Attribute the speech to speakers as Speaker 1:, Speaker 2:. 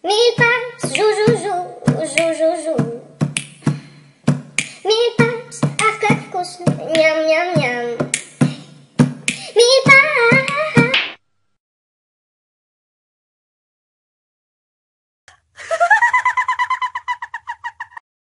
Speaker 1: Mille pattes, jou, jou, jou, jou, jou, jou. Mille pattes, afkakkoes, njam, njam, njam. Mille pattes.